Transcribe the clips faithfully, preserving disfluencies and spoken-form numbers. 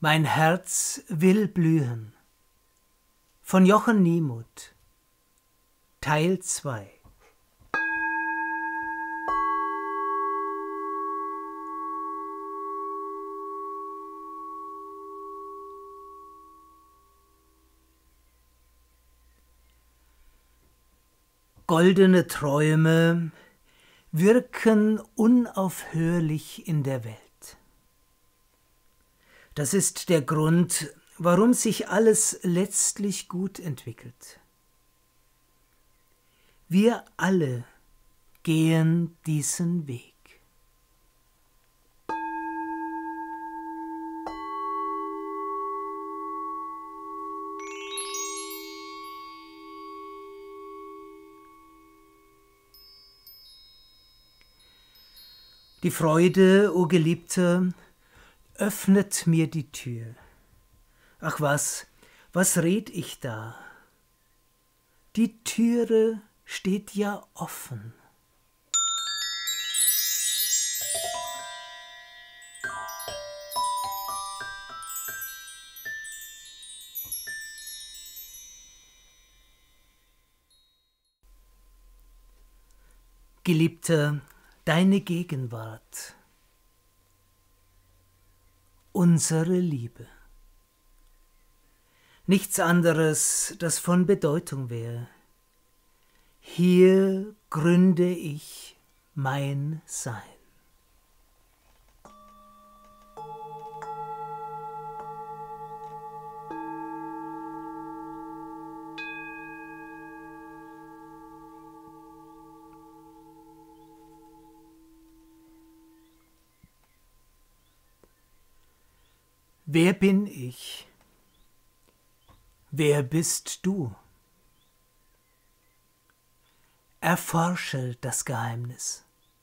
Mein Herz will blühen. Von Jochen Niemuth, Teil zwei. Goldene Träume wirken unaufhörlich in der Welt. Das ist der Grund, warum sich alles letztlich gut entwickelt. Wir alle gehen diesen Weg. Die Freude, o Geliebter, öffnet mir die Tür. Ach was, was red ich da? Die Türe steht ja offen. Geliebter, deine Gegenwart, unsere Liebe. Nichts anderes, das von Bedeutung wäre. Hier gründe ich mein Sein. Wer bin ich? Wer bist du? Erforsche das Geheimnis.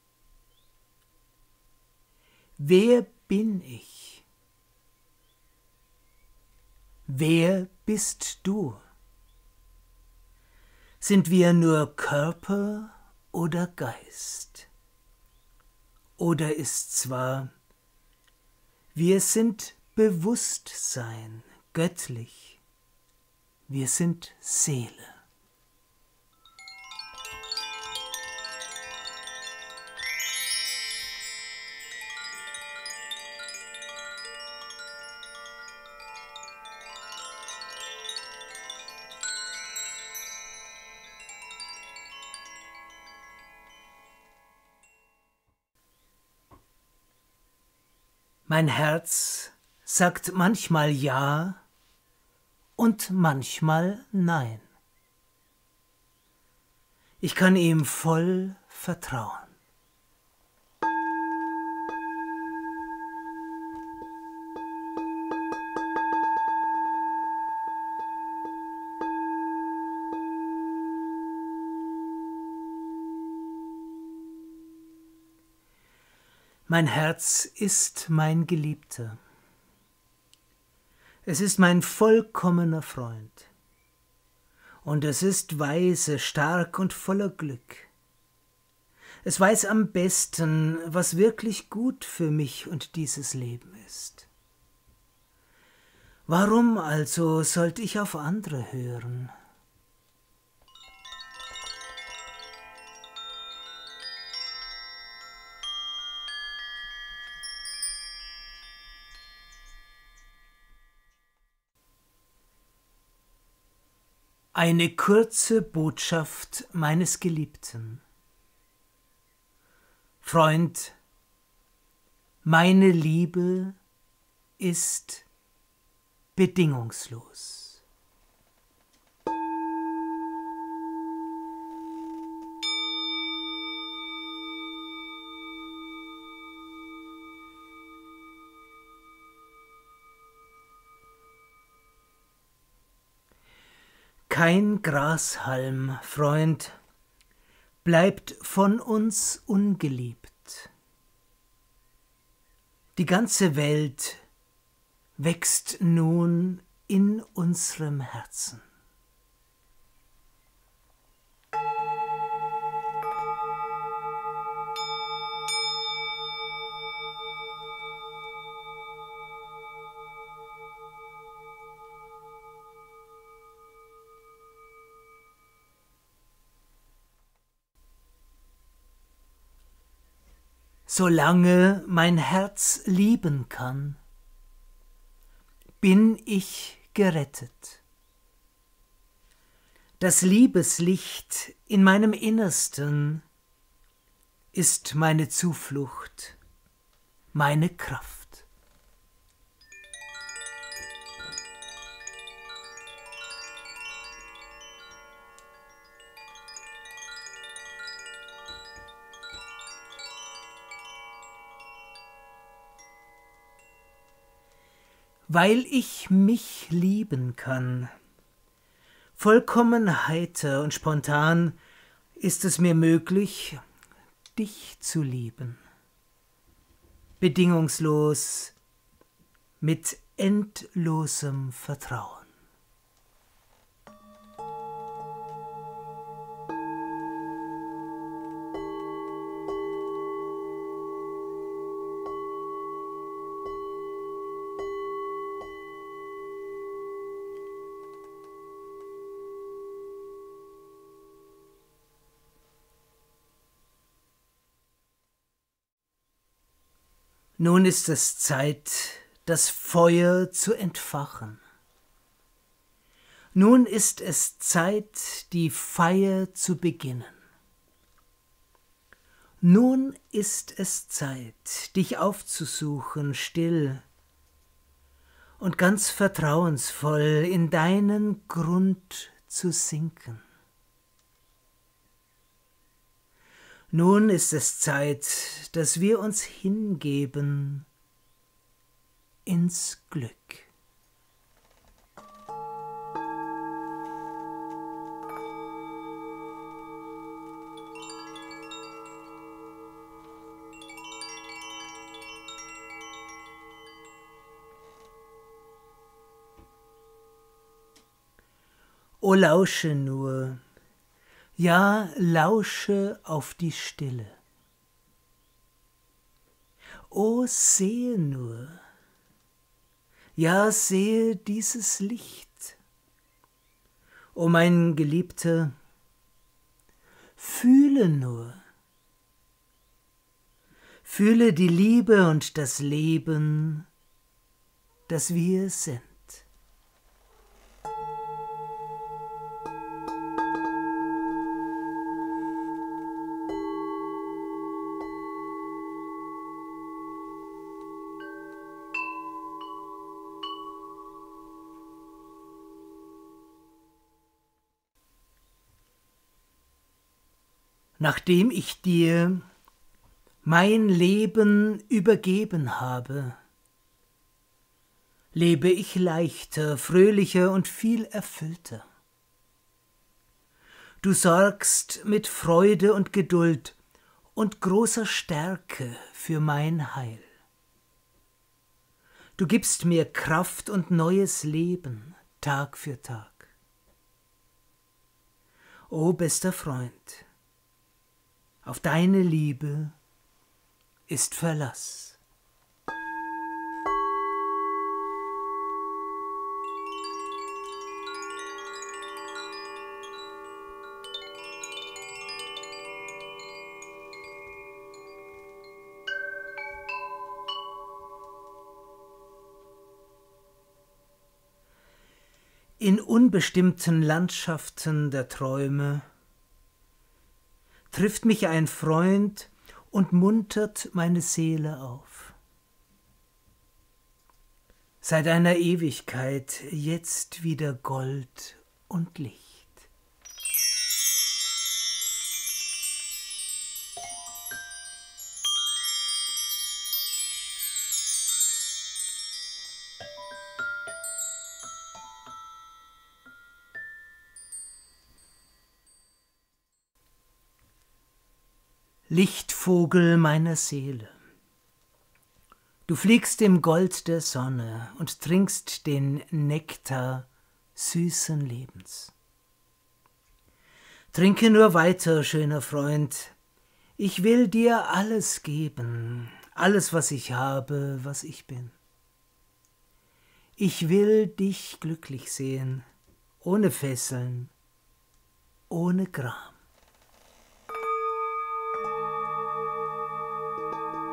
Wer bin ich? Wer bist du? Sind wir nur Körper oder Geist? Oder ist's wahr, wir sind Bewusstsein, göttlich, wir sind Seele. Mein Herz sagt manchmal Ja und manchmal Nein. Ich kann ihm voll vertrauen. Mein Herz ist mein Geliebter. Es ist mein vollkommener Freund. Und es ist weise, stark und voller Glück. Es weiß am besten, was wirklich gut für mich und dieses Leben ist. Warum also sollte ich auf andere hören? Eine kurze Botschaft meines Geliebten. Freund, meine Liebe ist bedingungslos. Kein Grashalm, Freund, bleibt von uns ungeliebt. Die ganze Welt wächst nun in unserem Herzen. Solange mein Herz lieben kann, bin ich gerettet. Das Liebeslicht in meinem Innersten ist meine Zuflucht, meine Kraft. Weil ich mich lieben kann, vollkommen heiter und spontan, ist es mir möglich, dich zu lieben. Bedingungslos, mit endlosem Vertrauen. Nun ist es Zeit, das Feuer zu entfachen. Nun ist es Zeit, die Feier zu beginnen. Nun ist es Zeit, dich aufzusuchen, still und ganz vertrauensvoll in deinen Grund zu sinken. Nun ist es Zeit, dass wir uns hingeben ins Glück. O lausche nur, ja, lausche auf die Stille. O sehe nur, ja, sehe dieses Licht. O mein Geliebter, fühle nur, fühle die Liebe und das Leben, das wir sind. Nachdem ich dir mein Leben übergeben habe, lebe ich leichter, fröhlicher und viel erfüllter. Du sorgst mit Freude und Geduld und großer Stärke für mein Heil. Du gibst mir Kraft und neues Leben, Tag für Tag. O bester Freund, auf deine Liebe ist Verlass. In unbestimmten Landschaften der Träume trifft mich ein Freund und muntert meine Seele auf. Seit einer Ewigkeit jetzt wieder Gold und Licht. Lichtvogel meiner Seele, du fliegst im Gold der Sonne und trinkst den Nektar süßen Lebens. Trinke nur weiter, schöner Freund, ich will dir alles geben, alles, was ich habe, was ich bin. Ich will dich glücklich sehen, ohne Fesseln, ohne Gram.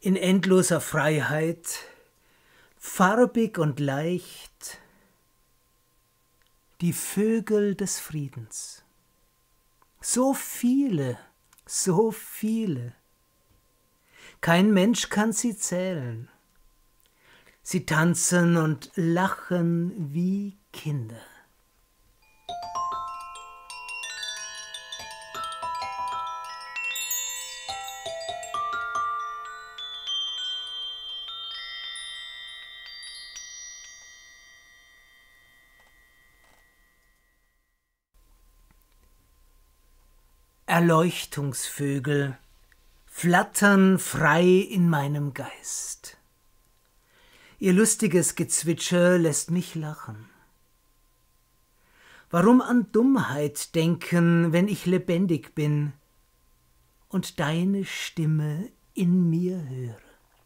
in endloser Freiheit, farbig und leicht, die Vögel des Friedens. So viele, so viele. Kein Mensch kann sie zählen. Sie tanzen und lachen wie Kinder. Erleuchtungsvögel flattern frei in meinem Geist. Ihr lustiges Gezwitscher lässt mich lachen. Warum an Dummheit denken, wenn ich lebendig bin und deine Stimme in mir höre?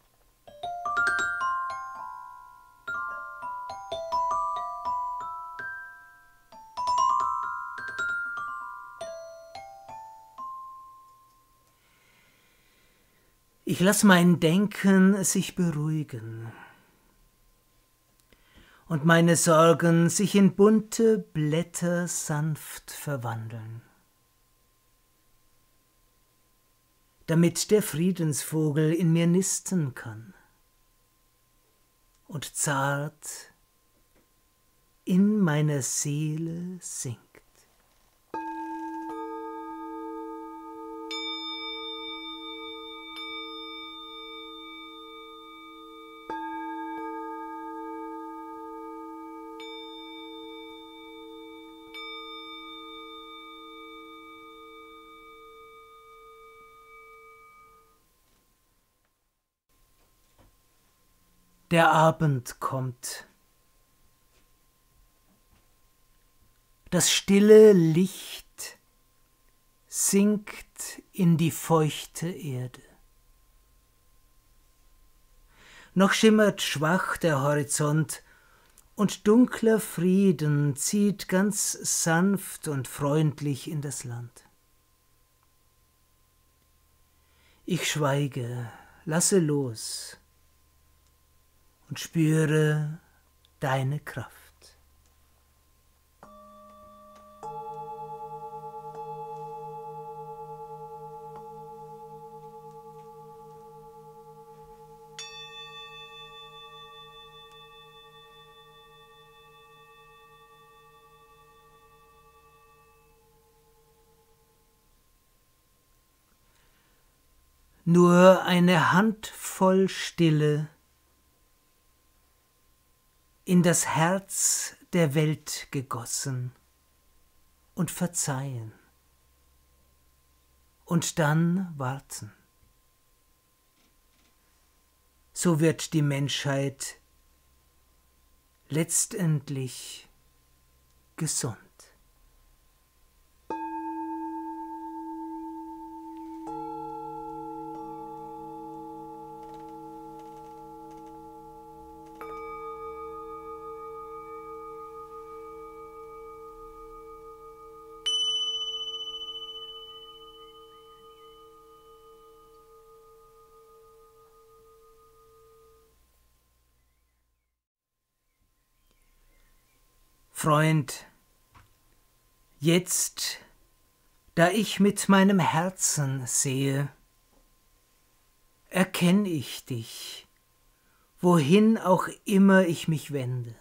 Ich lass mein Denken sich beruhigen und meine Sorgen sich in bunte Blätter sanft verwandeln, damit der Friedensvogel in mir nisten kann und zart in meiner Seele singt. Der Abend kommt. Das stille Licht sinkt in die feuchte Erde. Noch schimmert schwach der Horizont und dunkler Frieden zieht ganz sanft und freundlich in das Land. Ich schweige, lasse los und spüre deine Kraft. Nur eine Handvoll Stille in das Herz der Welt gegossen und verzeihen und dann warten. So wird die Menschheit letztendlich gesund. Freund, jetzt, da ich mit meinem Herzen sehe, erkenn ich dich, wohin auch immer ich mich wende.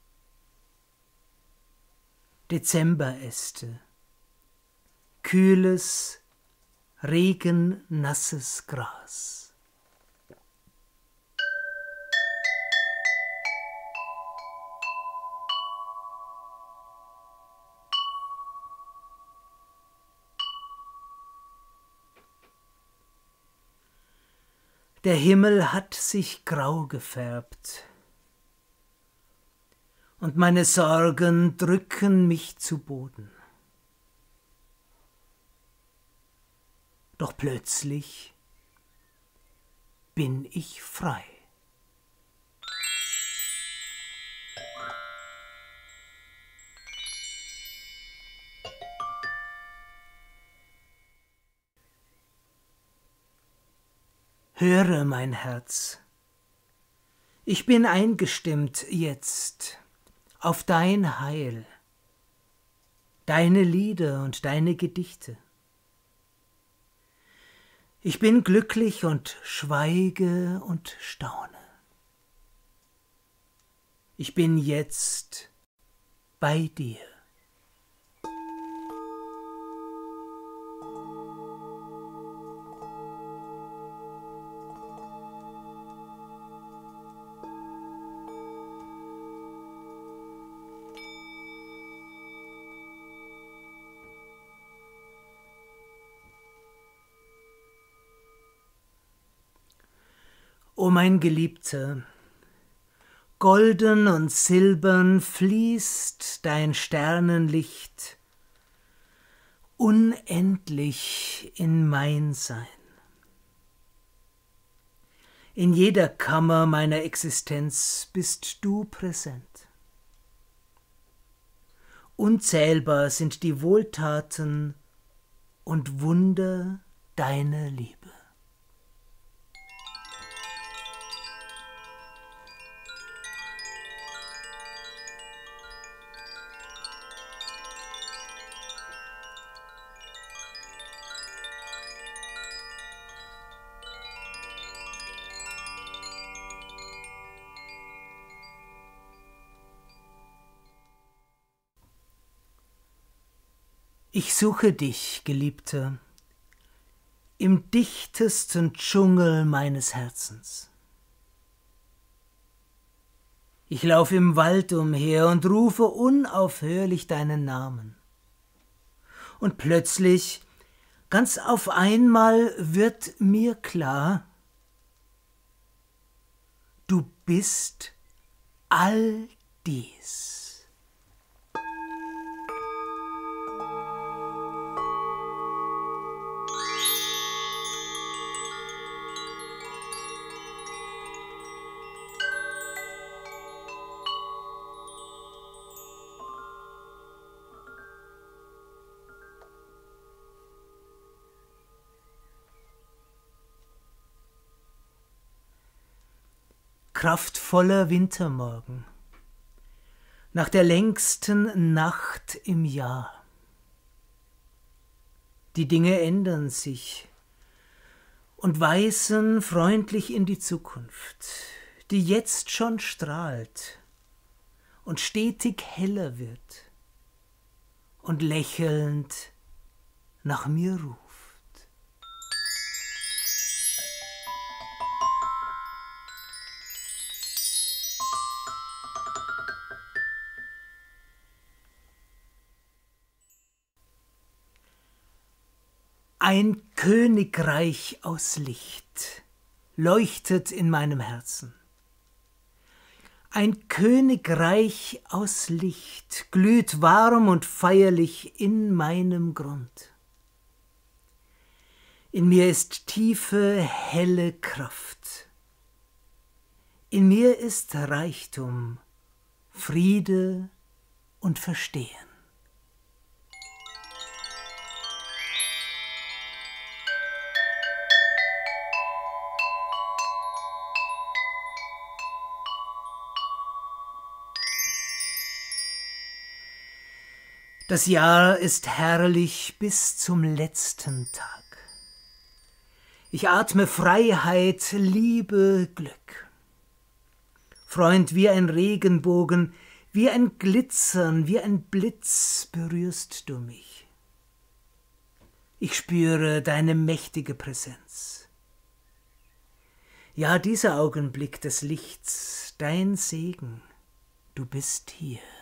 Dezemberäste, kühles, regennasses Gras. Der Himmel hat sich grau gefärbt, und meine Sorgen drücken mich zu Boden. Doch plötzlich bin ich frei. Höre, mein Herz, ich bin eingestimmt jetzt auf dein Heil, deine Lieder und deine Gedichte. Ich bin glücklich und schweige und staune. Ich bin jetzt bei dir. O mein Geliebter, golden und silbern fließt dein Sternenlicht unendlich in mein Sein. In jeder Kammer meiner Existenz bist du präsent. Unzählbar sind die Wohltaten und Wunder deiner Liebe. Ich suche dich, Geliebter, im dichtesten Dschungel meines Herzens. Ich lauf im Wald umher und rufe unaufhörlich deinen Namen. Und plötzlich, ganz auf einmal, wird mir klar, du bist all dies. Kraftvoller Wintermorgen, nach der längsten Nacht im Jahr. Die Dinge ändern sich und weisen freundlich in die Zukunft, die jetzt schon strahlt und stetig heller wird und lächelnd nach mir ruft. Ein Königreich aus Licht leuchtet in meinem Herzen. Ein Königreich aus Licht glüht warm und feierlich in meinem Grund. In mir ist tiefe, helle Kraft. In mir ist Reichtum, Friede und Verstehen. Das Jahr ist herrlich bis zum letzten Tag. Ich atme Freiheit, Liebe, Glück. Freund, wie ein Regenbogen, wie ein Glitzern, wie ein Blitz berührst du mich. Ich spüre deine mächtige Präsenz. Ja, dieser Augenblick des Lichts, dein Segen, du bist hier.